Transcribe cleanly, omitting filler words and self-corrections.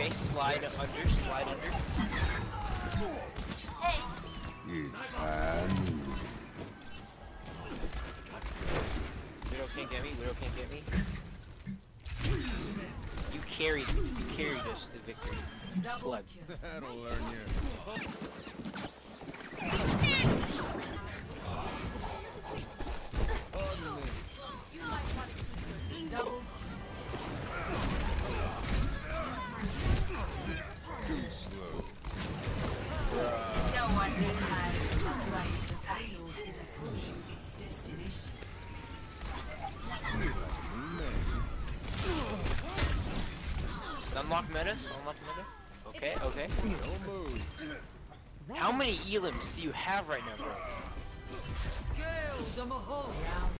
Okay, slide under, slide under. It's hand. Widow can't get me, Widow can't get me. You carried us to victory. Plug. That'll learn you. Too slow. No one can hide right. The payload is approaching its destination. Unlock metas, unlock metas. Okay, okay. Don't move. How many elims do you have right now, bro? Kill the Mahal.